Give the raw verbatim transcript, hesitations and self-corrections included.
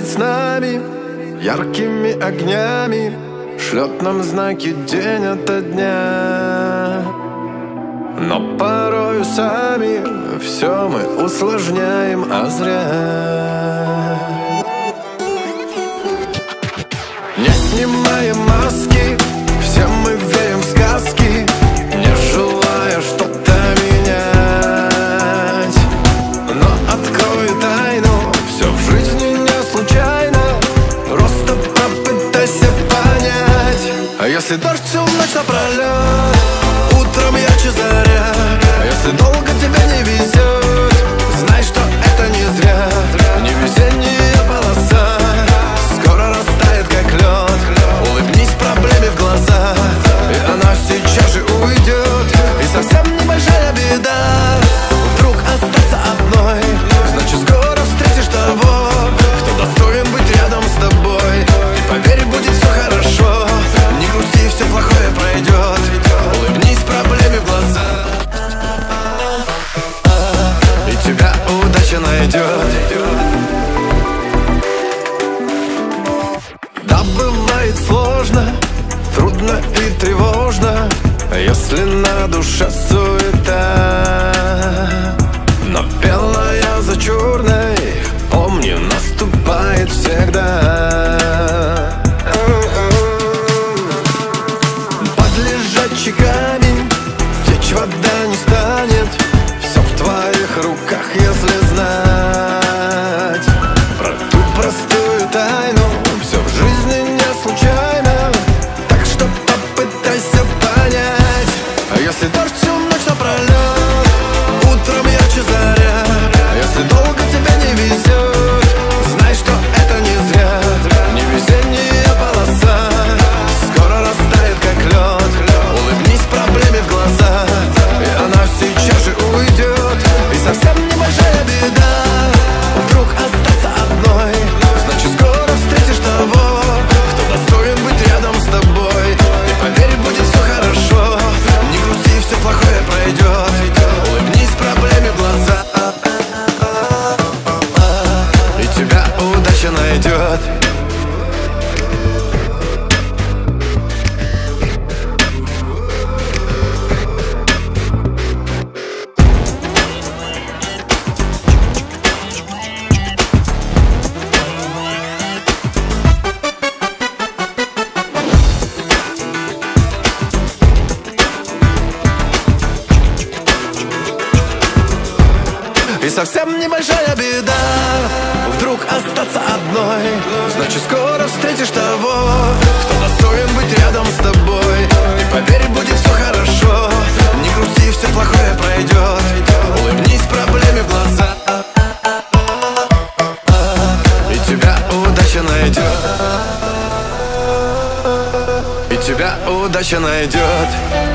с нами яркими огнями, шлет нам знаки день ото дня. Но порою сами все мы усложняем, а зря. Не снимаем маски, все мы верим в сказки, не желая что-то менять. Но открою тайну, все в жизни не случайно, просто попытайся понять. А если дождь всю ночь напролет, утром ярче заря. А если долго тебе не везет, знай, что это не зря. Не везение полоса скоро растает, как лед. Улыбнись проблеме в глаза, и она сейчас же уйдет. И совсем небольшая беда вдруг остаться одной, значит скоро встретишь того, кто достоин быть рядом с тобой. И поверь, будет все хорошо, не грусти, все плохое пройдет. Улыбнись проблеме в глаза, и тебя удача найдет. Да, бывает сложно, трудно и тревожно, если на душе суета. Но белая за черной, помни, наступает всегда. Под лежачий камень течь вода не станет, все в твоих руках, если знать про ту простую тайну. Все в жизни не случайно, так что попытайся понять. А если дождь всю ночь напролет, утром ярче заря. А если долго тебе не везет, знай, что это не зря. Не везение полоса скоро растает, как лед. Улыбнись проблеме в глаза, и она сейчас же уйдет. И совсем небольшая беда вдруг остаться одной, значит скоро встретишь того, кто достоин быть рядом с тобой. И поверь, будет все хорошо, не грусти, все плохое пройдет. Улыбнись проблеме в глаза, и тебя удача найдет. И совсем небольшая беда вдруг остаться одной, значит скоро встретишь того, кто достоин быть рядом с тобой. И поверь, будет все хорошо, не грусти, все плохое пройдет. Улыбнись проблеме в глаза, и тебя удача найдет. И тебя удача найдет.